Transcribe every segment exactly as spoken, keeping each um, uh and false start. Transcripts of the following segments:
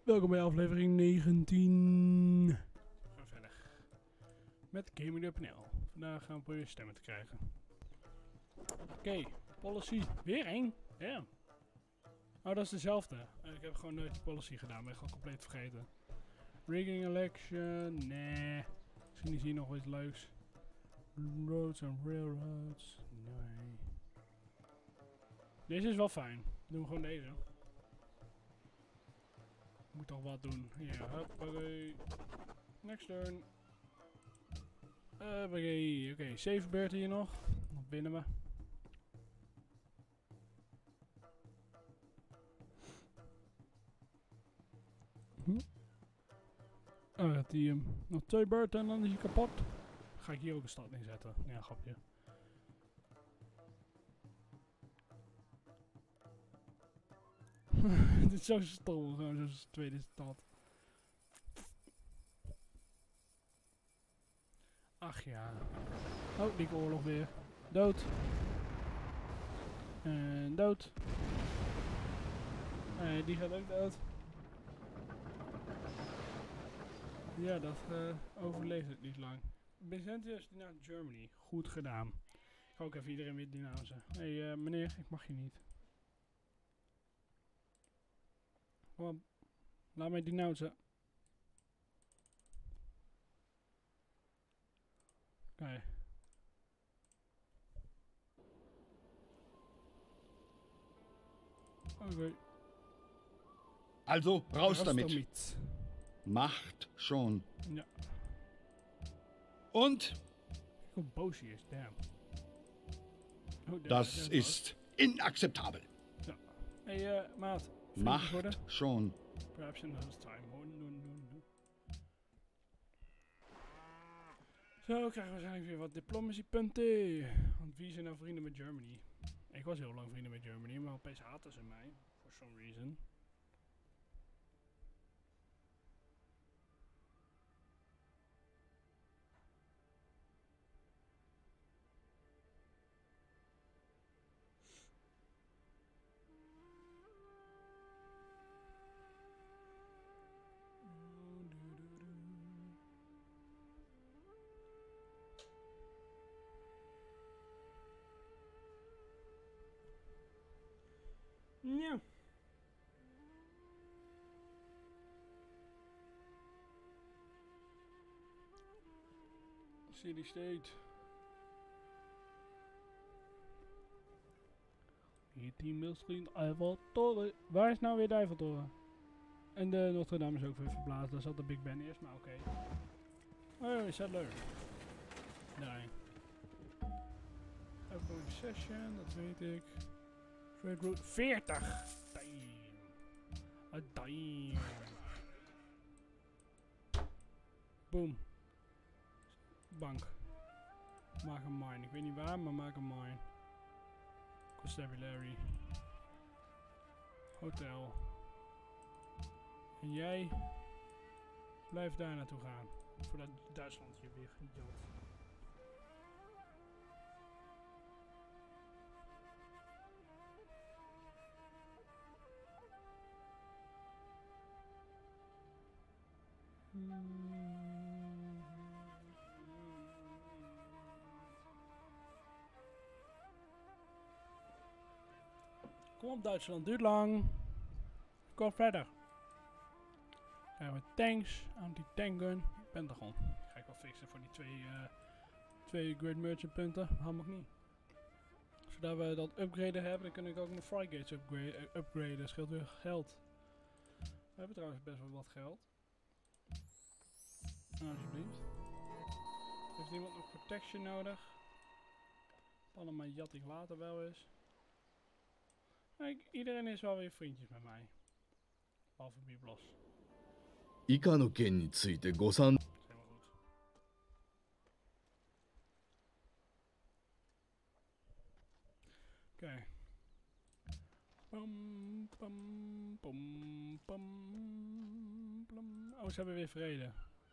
Welkom bij aflevering negentien. We gaan verder met gaming punt n l. Vandaag gaan we proberen stemmen te krijgen. Oké, okay, policy. Weer één? Ja. Oh, dat is dezelfde. Uh, ik heb gewoon nooit die policy gedaan, ben gewoon compleet vergeten. Rigging election, nee. Misschien is hier nog iets leuks. Roads and railroads, nee. Deze is wel fijn. Doen we gewoon deze. Moet toch wat doen. Ja, hoppakee. Next turn. Hoppakee. Oké, okay, zeven beurten hier nog. Nog winnen we. Hm? Oh, gaat die um, nog twee beurten en dan is hij kapot. Ga ik hier ook een stad neerzetten. Ja, grapje. Dit is zo stom, gewoon zo'n tweede stad. Ach ja. Oh, die oorlog weer. Dood. En dood. Nee, die gaat ook dood. Ja, dat uh, overleeft het niet lang. Byzantius naar Germany. Goed gedaan. Ik ga ook even iedereen weer denouncen. Hé hey, uh, meneer, ik mag je niet. Kom op. Laat mij denouncen. Oké. Okay. Oké. Okay. Also, raus damit. damit. Macht schon. Ja. Und? Hoe boos hij is, damn. Oh, das ist inakzeptabel. Ja. Hey, uh, maat. Macht schon. Perhaps another time. Oh, no, no, no. Zo krijgen we waarschijnlijk weer wat diplomacy-punten. Want wie zijn nou vrienden met Germany? Ik was heel lang vrienden met Germany, maar opeens haten ze mij. For some reason. Ja. City State. veertien misschien Eiffeltoren. Waar is nou weer de Eiffeltoren? En de Notre Dame is ook weer verplaatst. Daar zat de Big Ben eerst, maar oké. Okay. Oh, settler. Nee. Open session, dat weet ik. Trade route veertig! Damn! A damn! Boom! Bank. Maak een mine. Ik weet niet waar, maar maak een mine. Constabulary. Hotel. En jij blijf daar naartoe gaan. Voordat Duitsland je weer jat. Kom op Duitsland, duurt lang. Kom verder. Krijgen we tanks, anti-tankgun, Pentagon. Ga ik wel fixen voor die twee, uh, twee Great Merchant punten. Helemaal niet. Zodat we dat upgraden hebben, dan kan ik ook mijn frigates upgrade, uh, upgraden. Scheelt weer geld. We hebben trouwens best wel wat geld. Nou, alsjeblieft. Heeft iemand nog protection nodig? Panama jat ik later wel eens. Kijk, iedereen is wel weer vriendjes met mij. Behalve Biblos. 以下の件についてご参 Dat is helemaal goed. Oké. Okay. Pam, pam, pam, pam, pam. Oh, ze hebben weer vrede.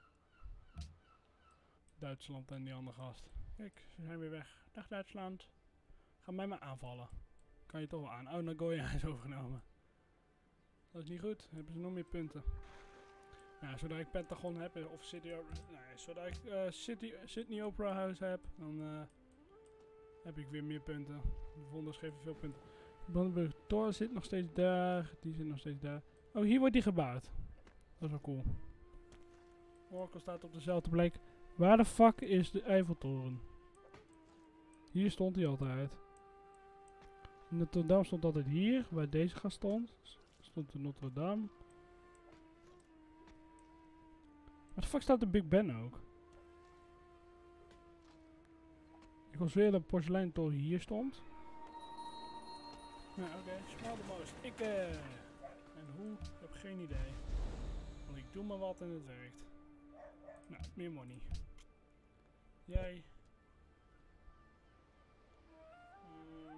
Duitsland en die andere gast. Kijk, ze zijn weer weg. Dag Duitsland. Ga mij maar aanvallen. Kan je toch wel aan. Oh, Nagoya is overgenomen. Dat is niet goed. Dan hebben ze nog meer punten. Nou, zodra ik Pentagon heb, of City, nee, zodra ik uh, City, Sydney Opera House heb, dan uh, heb ik weer meer punten. De wonders geven veel punten. Brandenburg Tor zit nog steeds daar. Die zit nog steeds daar. Oh, hier wordt die gebouwd. Dat is wel cool. Oracle staat op dezelfde plek. Waar de fuck is de Eiffeltoren? Hier stond hij altijd. Notre Dame stond altijd hier, waar deze gast stond. Stond de Notre Dame. Waar de fuck staat de Big Ben ook? Ik was weer dat de porseleintoren hier stond. Nou, oké, okay. Small the most. Ik, eh... Uh, en hoe? Ik heb geen idee. Want ik doe maar wat en het werkt. Nou, meer money. Jij. Mm.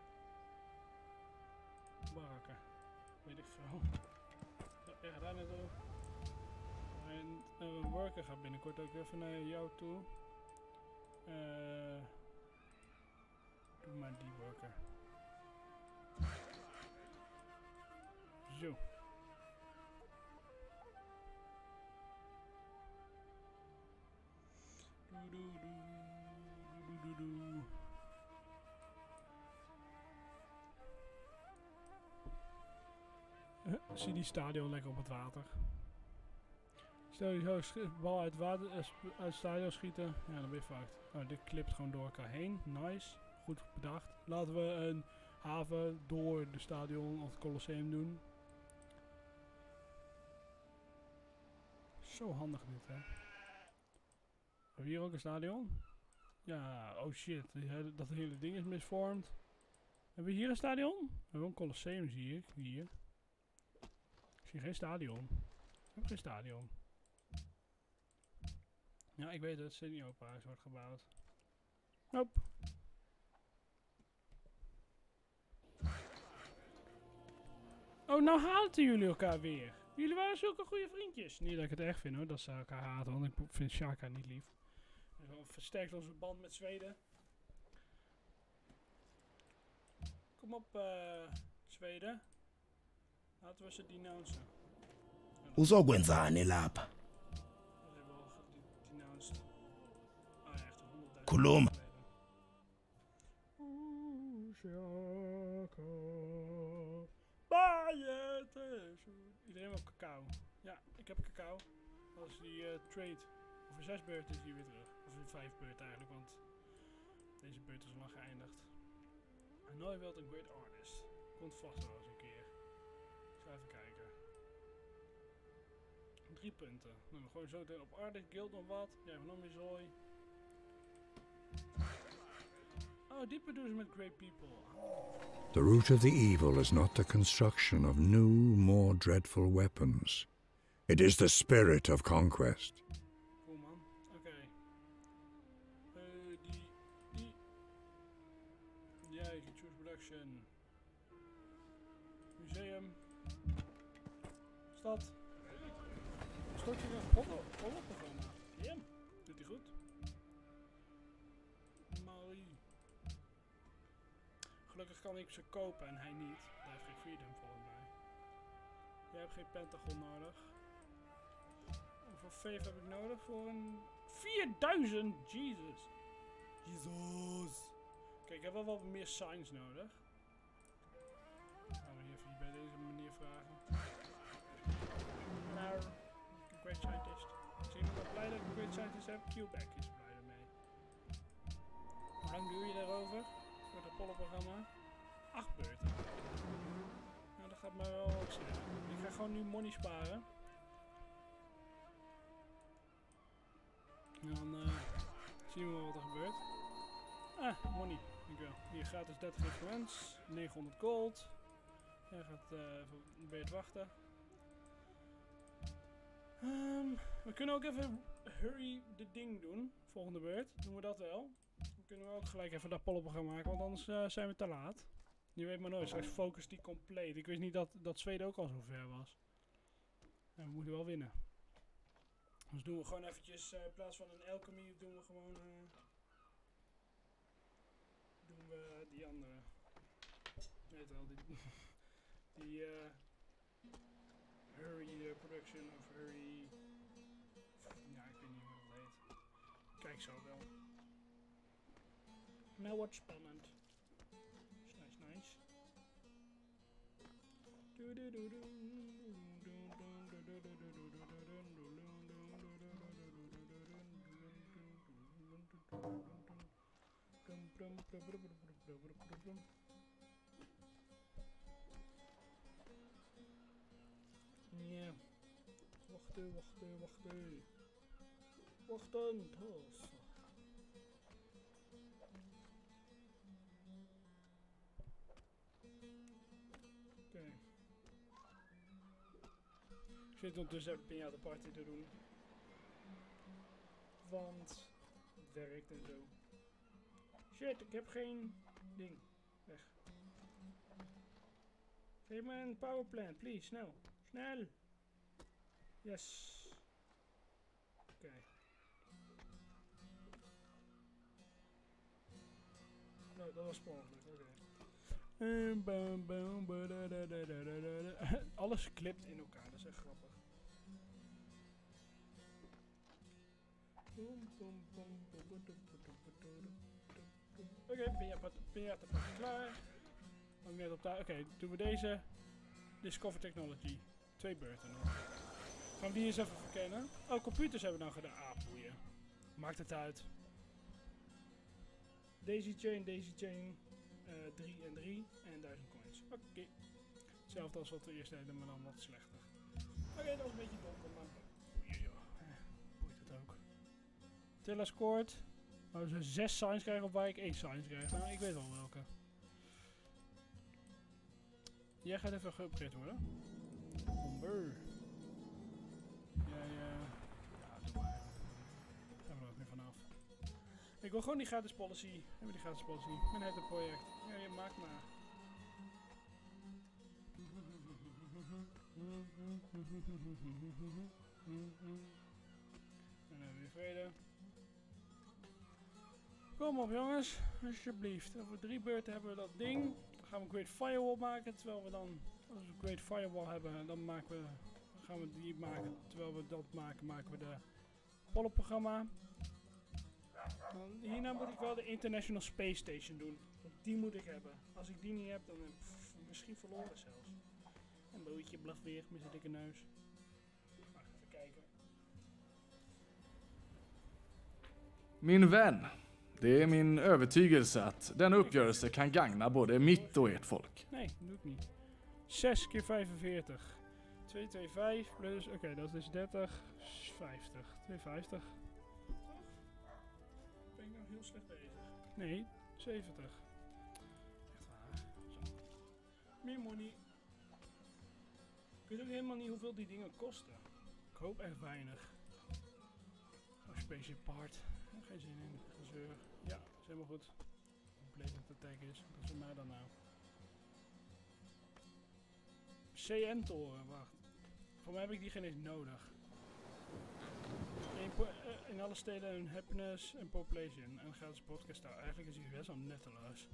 Barakken. Weet ik veel. Ja, ga daar naartoe. En een uh, worker gaat binnenkort ook even naar jou toe. Uh, doe maar die worker. Zo. Doe doe doe doe doe doe. Uh, zie die stadion lekker op het water. Stel je zo de bal uit, water, uh, uit het stadion schieten, ja dan ben je fucked. Oh, dit klipt gewoon door elkaar heen. Nice. Goed bedacht. Laten we een haven door de stadion of het Colosseum doen. Zo handig dit, hè. Hebben we hier ook een stadion? Ja, oh shit. Hele, dat hele ding is misvormd. Hebben we hier een stadion? We hebben een Colosseum, zie ik. Hier. Ik zie geen stadion. Ik heb geen stadion. Ja, ik weet dat Sydney Opera House wordt gebouwd. Nope. Oh, nou haten jullie elkaar weer. Jullie waren zulke goede vriendjes. Niet dat ik het echt vind hoor, dat ze elkaar haten, want ik vind Shaka niet lief. Dat versterkt onze band met Zweden. Kom op, uh, Zweden. Laten we ze denouncen. Uzokwenzani lapha? Khuluma. Iedereen wil cacao. Ja, ik heb cacao. Als die uh, trade over zes beurten is hij weer terug. Of in vijf beurten eigenlijk, want deze beurt is al lang geëindigd. I know I built a great artist. Komt vast wel eens een keer. Ik ga even kijken. Drie punten. Nou, we gooien zo meteen op Artist Guild nog wat. Ja, nog meer zooi. Oh, die bedoelen met great people. The root of the evil is not the construction of new, more dreadful weapons. It is the spirit of conquest. Cool man, oké. Okay. Uh, die, die. Ja, je choose production. Museum. Stad. Stort je een rollenprogramma. Ja, doet hij goed. Marie. Gelukkig kan ik ze kopen en hij niet. Hij heeft geen freedom volgens mij. Jij hebt geen Pentagon nodig. Hoeveel vijf heb ik nodig voor een vierduizend? Jesus. Jesus. Kijk, ik heb wel wat meer signs nodig. Gaan we hier even bij deze manier vragen. Nou, great scientist. Is iemand nog blij dat ik een great scientist heb? Quebec is blij ermee. Hoe lang doe je daarover? Voor het Apollo-programma? Acht beurten. Nou, dat gaat me wel ook snel. Ik ga gewoon nu money sparen. En dan uh, zien we wel wat er gebeurt. Ah, money. Dankjewel. Hier gratis dertig influence. negenhonderd gold. Jij gaat uh, even een beetje wachten. Um, we kunnen ook even hurry the ding doen. Volgende beurt. Doen we dat wel. Dan kunnen we ook gelijk even dat Apollo-programma maken, want anders uh, zijn we te laat. Je weet maar nooit, straks focus die compleet. Ik wist niet dat, dat Zweden ook al zo ver was. En we moeten wel winnen. Dus doen we gewoon eventjes, uh, in plaats van een alchemy, doen we gewoon, uh, doen we die andere. Weet wel, die, die, uh, Introduction of Hurry. Ja, ik weet niet hoe dat heet. Kijk zo wel. Nou, wat spannend. Nice, nice. Ja. Wachten, wachten, wachten. Wachten, tos. Oké. Okay. Ik zit ondertussen even Pinata Party te doen. Want het werkt en zo. Shit, ik heb geen ding. Weg. Geef me een powerplant, please. Snel. Snel. Yes. Oké. Okay. Nou, dat was spannend. Oké. Okay. Alles klipt in elkaar, dat is echt grappig. Oké, okay, Pinata Party klaar. Oké, okay, doen we deze. Discover Technology. Twee beurten nog. Gaan we die eens even verkennen. Oh, computers hebben we nou gedaan. Ah, boeien. Maakt het uit. Daisy Chain, Daisy Chain. drie uh, en drie. En duizend coins. Oké. Okay. Hetzelfde als wat we eerst deden, maar dan wat slechter. Oké, okay, dat was een beetje donker, maar boeien joh. Eh, boeit het ook. Tilla scoort. Als we zes signs krijgen of waar ik één signs krijg. Nou, ik weet wel welke. Jij gaat even geüpgrade worden. Bomber. Jij, uh, ja, doe maar. Daar gaan we er ook weer vanaf. Ik wil gewoon die gratis policy. Hebben we die gratis policy? Mijn hele project. Ja, je maakt maar. En dan hebben we weer vrede. Kom op jongens, alsjeblieft. Over drie beurten hebben we dat ding. Dan gaan we een Great Firewall maken. Terwijl we dan, als we een Great Firewall hebben, dan maken we, dan gaan we die maken. Terwijl we dat maken, maken we de Apollo-programma. Hierna moet ik wel de International Space Station doen. Want die moet ik hebben. Als ik die niet heb, dan heb ik pff, misschien verloren zelfs. Een broodje blaf weer met zijn dikke neus. Wacht even kijken. Min vän, det är min övertygelse att denna uppgörelse kan gagna både mitt och ert folk. Nee, dat doe ik niet. zes keer vijfenveertig. tweehonderdvijfenveertig plus, oké, okay, dat is dus dertig. vijftig. tweehonderdvijftig. Ben ik nou heel slecht bezig? Nee, zeventig. Echt waar. Zo. Meer money. Ik weet ook helemaal niet hoeveel die dingen kosten. Ik hoop echt weinig. Oh, spaceship part. Geen zin in. Gezeur. Ja, is helemaal goed. Bleek dat de tag is. Dat is voor mij dan nou. C N-toren, wacht. Voor mij heb ik die geen eens nodig. In, uh, in alle steden een happiness en population. En gratis podcast. Nou, eigenlijk is die best wel nutteloos.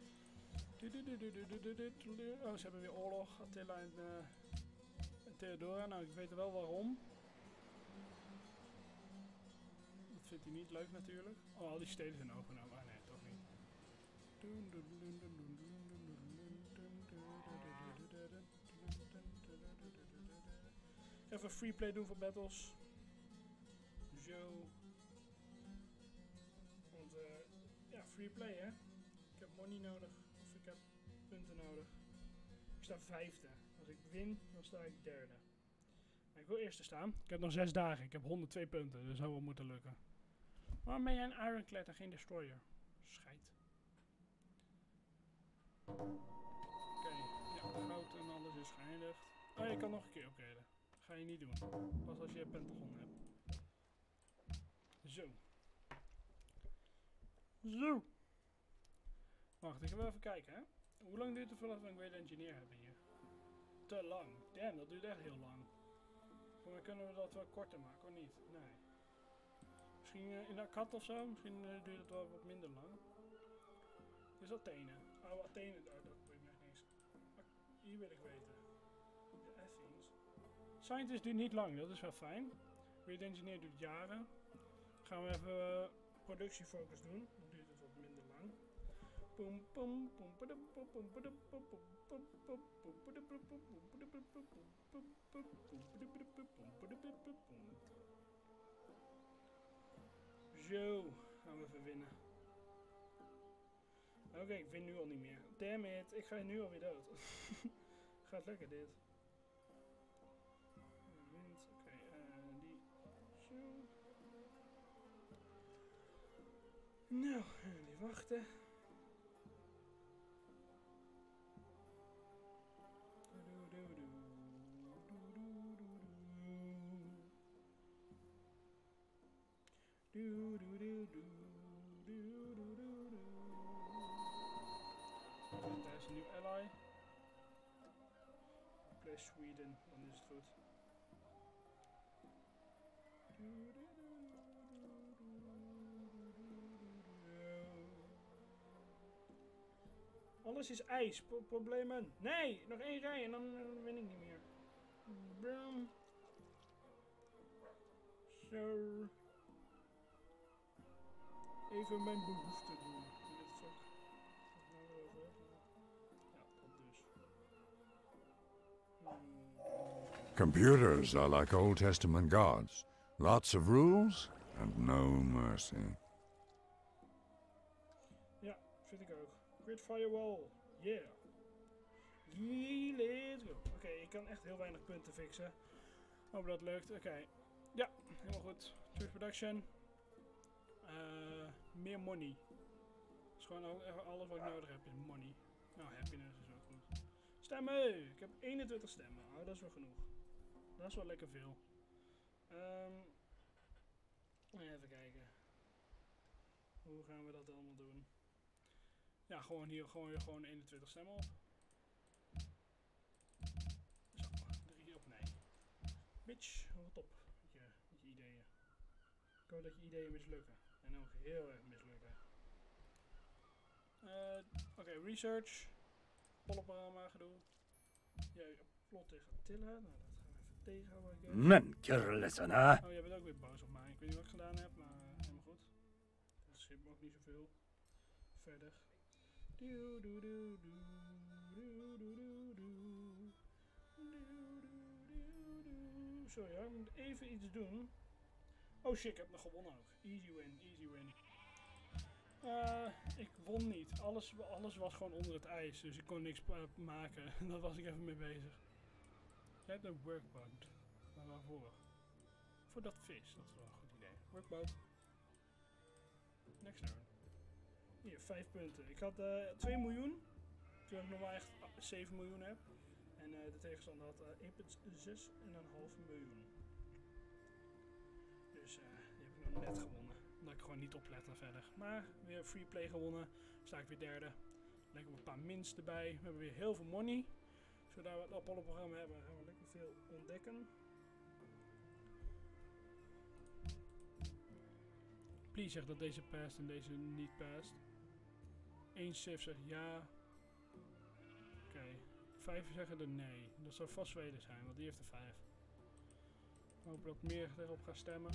Oh, ze hebben weer oorlog. Attila en, uh, en Theodora. Nou, ik weet wel waarom. Dat vindt hij niet leuk natuurlijk. Oh, al die steden zijn overgenomen. Ah nee, toch niet. Even free play doen voor battles. Zo. Want uh, ja, free play hè. Ik heb money nodig. Of ik heb punten nodig. Ik sta vijfde. Als ik win, dan sta ik derde. Maar ik wil eerste staan. Ik heb nog zes dagen. Ik heb honderdtwe punten. Dus dat zou wel moeten lukken. Waarom ben jij een Ironclad en geen Destroyer? Scheid. Oké. Okay. Ja, goud en alles is geëindigd. Oh, je kan nog een keer upgraden. Ga je niet doen. Pas als je een Pentagon hebt. Zo. Zo. Wacht, ik ga wel even kijken, hè. Hoe lang duurt het voordat we een Great Engineer hebben hier? Te lang. Damn, dat duurt echt heel lang. Maar kunnen we dat wel korter maken, of niet? Nee. Misschien uh, in Akkad of zo? Misschien uh, duurt het wel wat minder lang. Dit is Athene. Oh, Athene, daar, dat weet ik niet eens. Maar hier wil ik weten. De Athens. Scientist duurt niet lang, dat is wel fijn. Weird Engineer duurt jaren. Gaan we even uh, productiefocus doen. Dan duurt het wat minder lang. Pum, pum, pum, padum, pum, pum, padum, pum, pum, pum, pum, pum, padum, pum, pum, pum, padum, pum, pum, pum, pum, pum, pum, padum, pum, pum, pum, padum, pum, pum, pum. Zo, gaan we even winnen. Oké, okay, ik win nu al niet meer. Damn it, ik ga nu alweer dood. Gaat lekker dit. Wint, oké, okay, uh, die. Zo. Nou, die wachten. Do do do do do do do do. Daar is een nieuw ally. Play Sweden, dan is het goed. Alles is ijs, Pro problemen. Nee, nog één rij en dan uh, win ik niet meer. Brum. Zo. Even mijn behoefte doen. Dit is ook. Ja, dat dus. Hmm. Computers are like Old Testament gods. Lots of rules and no mercy. Ja, vind ik ook. Grid Firewall. Yeah. Yeah, let's go. Oké, okay, ik kan echt heel weinig punten fixen. Hoop dat lukt. Oké. Okay. Ja, helemaal goed. Truth Production. Uh, meer money. Dat is gewoon al, alles wat ik nodig heb is money. Nou, happiness is ook goed. Stemmen! Ik heb eenentwintig stemmen. Oh, dat is wel genoeg. Dat is wel lekker veel. Um, even kijken. Hoe gaan we dat allemaal doen? Ja, gewoon hier gewoon, hier, gewoon eenentwintig stemmen op. Zo, drie op nee. Bitch, wat op met je, met je ideeën. Ik hoop dat je ideeën mislukken. En ook heel erg mislukken. Uh, Oké, okay, research. Pollenprogramma gedoe. Jij plot tegen Attila. Nou, dat gaan we even tegenhouden. Men, kerlesana. Oh, jij bent ook weer boos op mij. Ik weet niet wat ik gedaan heb, maar uh, helemaal goed. Dat schip me ook niet zoveel. Verder. Doe, doe, doe, doe, doe, doe, doe, doe. Sorry hoor, ik moet even iets doen. Oh shit, ik heb nog gewonnen ook. Easy win, easy win. Uh, ik won niet. Alles, alles was gewoon onder het ijs, dus ik kon niks uh, maken. Daar was ik even mee bezig. Jij hebt een workboat. Maar waarvoor? Voor dat vis, dat is wel een goed idee. Workboat. Next turn. Hier, vijf punten. Ik had uh, twee miljoen. Toen ik nog maar echt zeven miljoen heb. En uh, de tegenstander had uh, één komma zes en een half miljoen. Dus uh, die heb ik nog net gewonnen. Omdat ik gewoon niet oplette verder. Maar weer free play gewonnen. Sta ik weer derde. Lekker een paar mins erbij. We hebben weer heel veel money. Zodra we het Apollo-programma hebben, gaan we lekker veel ontdekken. Please zegt dat deze past en deze niet past. Eén Civ zegt ja. Oké. Okay. Vijf zeggen er nee. Dat zou vast Zweden zijn, want die heeft er vijf. Ik hoop dat ik meer erop ga stemmen.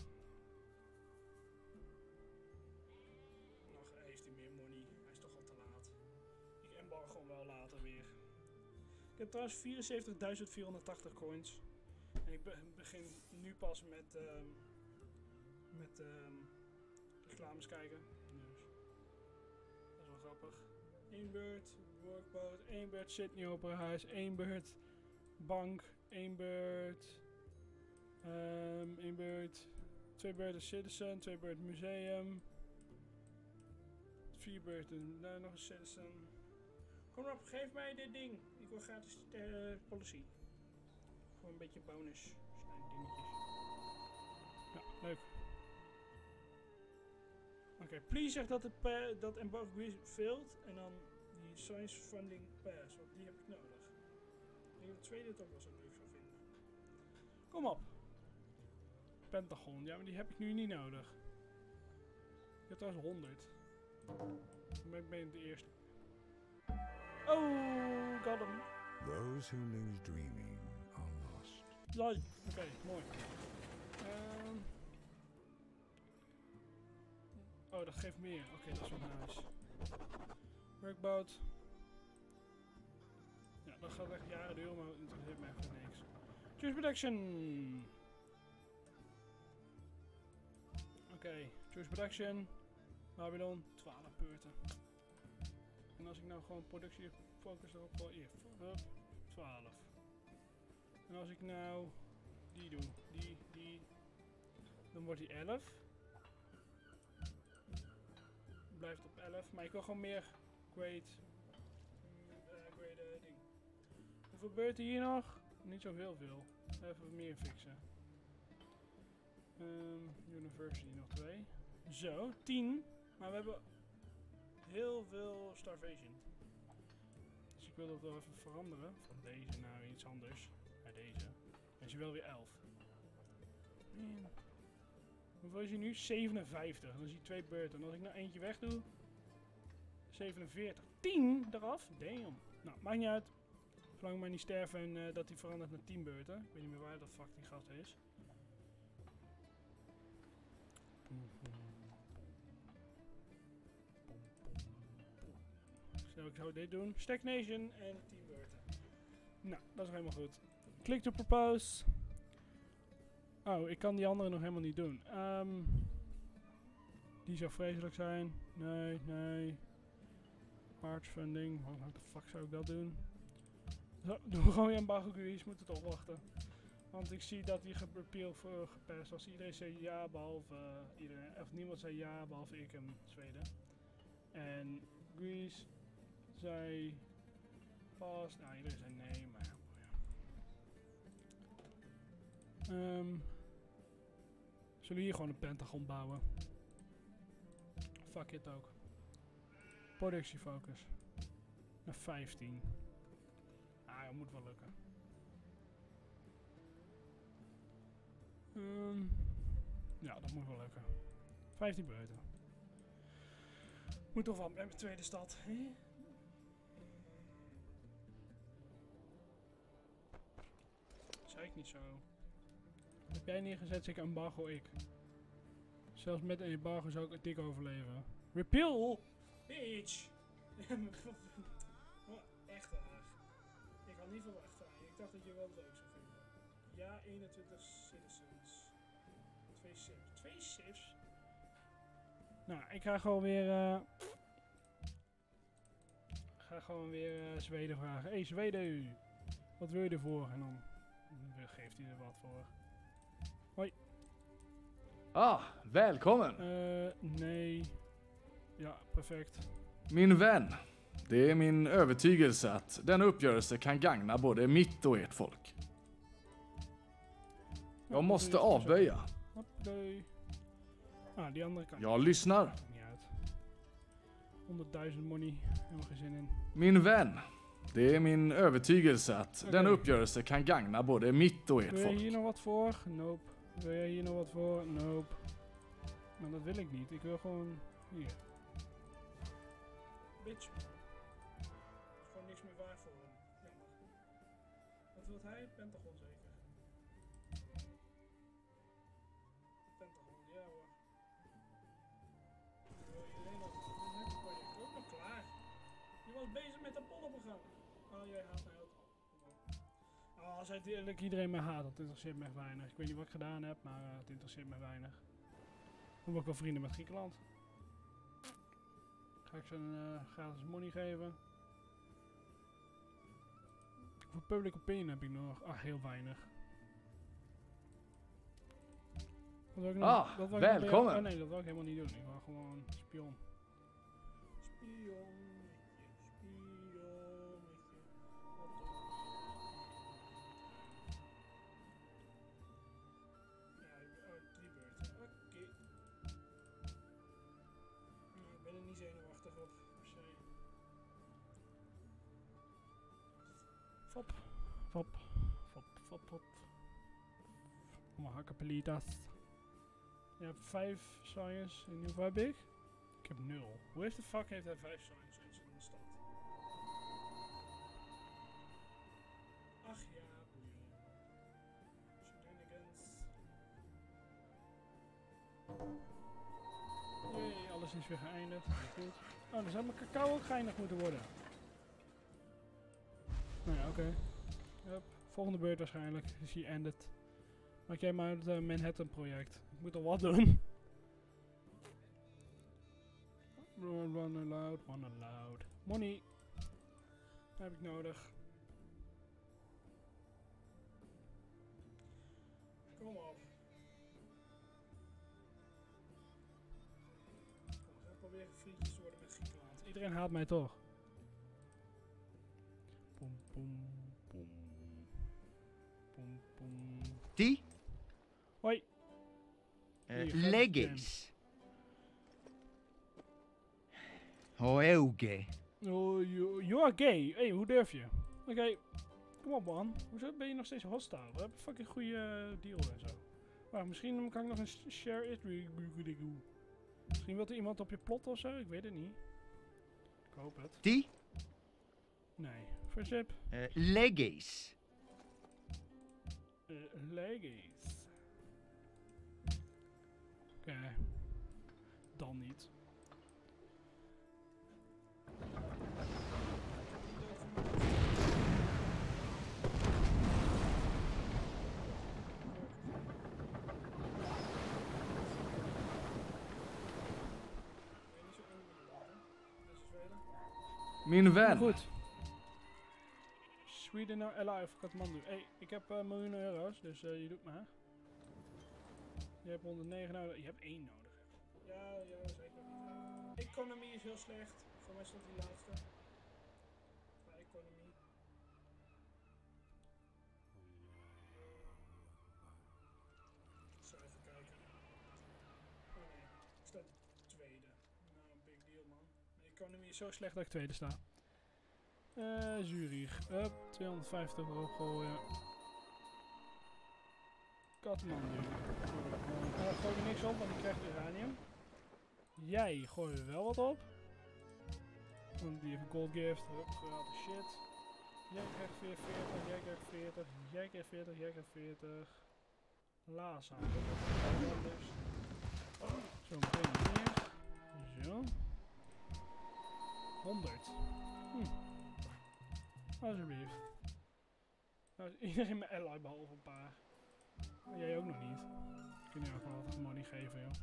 Nog heeft hij meer money. Hij is toch al te laat. Ik embargo gewoon wel later weer. Ik heb trouwens vierenzeventigduizend vierhonderdtachtig coins. En ik be begin nu pas met, um, met um, reclames kijken. Dus dat is wel grappig. één beurt, workboat, één beurt Sydney Opera House, één beurt bank, één beurt, um, één beurt, twee beurten Citizen, twee beurten museum, vier beurten, nou nog een Citizen. Kom op, geef mij dit ding. Ik wil gratis uh, policy. Gewoon een beetje bonus, kleine dingetjes. Ja, leuk. Oké, okay, please zeg dat het uh, dat embargo failed en dan die science funding pass, want die heb ik nodig. Ik denk dat de tweede het ook wel zo leuk zou vinden. Kom op. Pentagon, ja maar die heb ik nu niet nodig. Ik heb trouwens honderd. Maar ik ben de eerste. Oh, got him. Those who lose dreaming are lost. Oké, okay, mooi. Um, oh, dat geeft meer. Oké, okay, dat is wel nice. Workboat. Ja, dat gaat echt jaren duren, maar het interesseert me echt voor niks. Choose production. Oké, okay, choose production. Babylon, twaalf beurten. En als ik nou gewoon productie focus erop, wel hier, twaalf. En als ik nou die doe, die, die, dan wordt die elf. Blijft op elf, maar ik wil gewoon meer great, uh, great uh, ding. Hoeveel beurten hier nog? Niet zoveel veel. Even meer fixen. Um, University nog twee. Zo, tien. Maar we hebben heel veel starvation. Dus ik wil dat wel even veranderen. Van deze naar iets anders. Naar deze. Dan is hij wel weer elf. Man. Hoeveel is hij nu? zevenenvijftig. Dan is hij twee beurten. En als ik nou eentje weg doe. zevenenveertig. tien eraf? Damn. Nou, maakt niet uit. Zolang ik maar niet sterven en uh, dat hij verandert naar tien beurten. Ik weet niet meer waar dat fuck die gast is. Zo, ik zou dit doen. Stagnation en tien beurten. Nou, dat is helemaal goed. Click to propose. Oh, ik kan die andere nog helemaal niet doen. Um, die zou vreselijk zijn. Nee, nee. Arch funding. Wat de fuck zou ik dat doen? Zo, doen we gewoon weer een Bagoguis. Moet het opwachten. Want ik zie dat die gerepeal voor gepest was. Iedereen zei ja, behalve uh, iedereen. Of niemand zei ja, behalve ik en Zweden. En Greece zei pas. Nou, iedereen zei nee, maar ja. Um, zullen we hier gewoon een pentagon bouwen? Fuck it ook. Productiefocus. Naar vijftien. Ah, dat moet wel lukken. Um, ja, dat moet wel lukken. vijftien beurten. Moet toch wel met mijn tweede stad. Hè? Zei ik niet zo. Heb jij neergezet, zeker embargo ik. Zelfs met een embargo zou ik het dik overleven. Repeal? Bitch! Echt waar. Ik had niet verwacht van je. Ik dacht dat je wel leuk zou vinden. Ja, eenentwintig citizens. Twee sips. Twee sips? Nou, ik ga gewoon weer... Uh, ga gewoon weer uh, Zweden vragen. Hé hey, Zweden! Wat wil je ervoor? En dan geeft hij er wat voor. Hoi. Ah, välkommen! Uh, nee. Ja, perfect. Min vän, det är min övertygelse att denna uppgörelse kan gagna både mitt och ert folk. Jag måste avböja. Ah, die andere kan. Jag lyssnar. Niet uit. honderdduizend money. Helemaal geen zin in. Min vän, det är min övertygelse att okay. denna uppgörelse kan gagna både mitt och ert folk. Wil je hier folk. nog wat voor? Nope. Wil jij hier nog wat voor? Nope. Maar dat wil ik niet. Ik wil gewoon hier. Bitch. Er is gewoon niks meer waar voor hem. Jammer. Wat wilt hij? Pentagon zeker. Pentagon, ja hoor. Wil je alleen nog het project ook nog klaar? Je was bezig met de pollenprogramma. Oh, jij haat mij ook. Oh, als uiteindelijk iedereen me haat, dat interesseert me echt weinig. Ik weet niet wat ik gedaan heb, maar uh, het interesseert me weinig. Ik ben ook wel vrienden met Griekenland. Ga ik ze een uh, gratis money geven. Voor public opinion heb ik nog. Ah, heel weinig. Dat wil ik nog, Ah, dat wil welkom. Oh nee, dat wil ik helemaal niet doen. Ik wil gewoon spion. Spion. Fop, fop, fop, fop, fop. Allemaal hakkapelitas. Je hebt vijf science. En hoeveel heb ik? Ik heb nul. Hoe heeft de fuck heeft hij vijf science in de stad? Ach ja, boeien. alles is weer geëindigd. Goed. Oh, dan zou mijn cacao ook geëindigd moeten worden. Nou ja, oké. Okay. Yep. Volgende beurt waarschijnlijk. Is hier ended. Maak jij maar het uh, Manhattan project. Ik moet al wat doen. Run, run allowed, run allowed. Money. Dat heb ik nodig. Kom op. Kom, we gaan proberen vriendjes te worden met Griekenland. Iedereen haat mij toch? Pom, pom, pom. Pom, pom. Die? Hoi. Uh, Leggies. Oh, Euge. Oh, you, you are gay. Hey, hoe durf je? Oké, okay. Kom op man. Hoezo ben je nog steeds hostile? We hebben een fucking goede uh, deal en zo. Maar misschien kan ik nog een share it. Misschien wil er iemand op je plot of zo? Ik weet het niet. Ik hoop het. Die? Nee. Verzip. Uh, Leggies. Uh, Leggies. Oké. Okay. Dan niet. Min vän. Goed. Sweden Alive, Kathmandu. Hey, ik heb uh, miljoenen euro's, dus uh, je doet maar. Je hebt honderdnegen nodig. Je hebt één nodig. Ja, ja, zeker. Economie is heel slecht. Voor mij stond die laatste. Qua economie. Ik zal even kijken. Oh nee, ik sta tweede. Nou, een big deal man. De economie is zo slecht dat ik tweede sta. Uh, Zurich. Up, tweehonderdvijftig euro gooien. Kathmandu. Uh, gooi er niks op, want ik krijg uranium. Jij gooi er wel wat op. Want die heeft een gold gift. Hup, gratis shit. Jij krijgt veertig, jij krijgt veertig, jij krijgt veertig, jij krijgt veertig. Lasa. Zo meteen hier. Zo. honderd. Hm. Alsjeblieft. Nou is iedereen mijn ally behalve een paar. Maar jij ook nog niet. Kun je ook wel wat money geven, joh.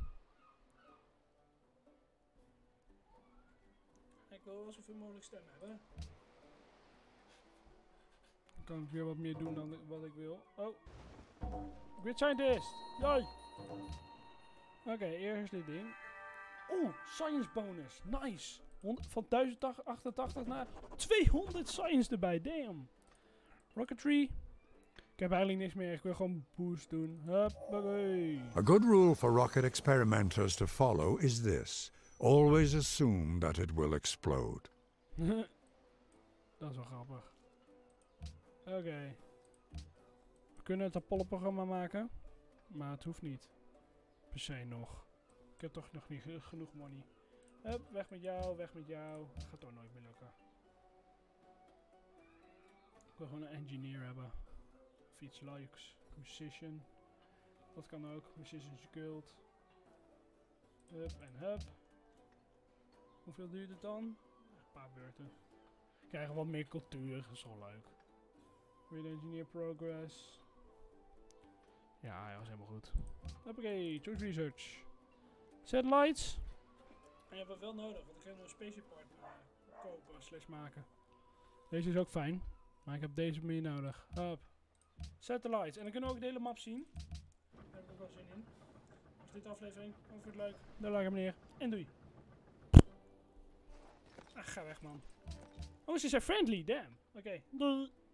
Ik wil wel zoveel mogelijk stemmen hebben. Dan kan ik weer wat meer doen dan wat ik wil. Oh. Grid Scientist! Jai! Oké, okay, eerst dit ding. Oeh, Science bonus. Nice! Van duizend achtentachtig naar tweehonderd Science erbij. Damn! Rocketry. Ik heb eigenlijk niks meer. Ik wil gewoon boost doen. Huppakee. A good rule for rocket experimenters to follow is this. Always assume that it will explode. Dat is wel grappig. Oké. Okay. We kunnen het Apollo-programma maken. Maar het hoeft niet. Per se nog. Ik heb toch nog niet genoeg money. Hup, weg met jou, weg met jou. Dat gaat toch nooit meer lukken. Ik wil gewoon een engineer hebben. Of iets leuks. Musician. Dat kan ook. Musician's Guild. Hup en hup. Hoeveel duurt het dan? Een paar beurten. Krijgen wat meer cultuur. Dat is wel leuk. Grid Engineer Progress. Ja, hij was helemaal goed. Hoppakee, Choose Research. Satellites. En je hebt wel veel nodig, want ik ga een spaceship part uh, kopen slash maken. Deze is ook fijn, maar ik heb deze meer nodig. Hup. Satellites. En dan kunnen we ook de hele map zien. Daar heb ik ook wel zin in. Dus dit aflevering, over het leuk. Daar lag ik hem neer. En doei. Ach, ga weg man. Oh, ze zijn friendly, damn. Oké, okay. Doei.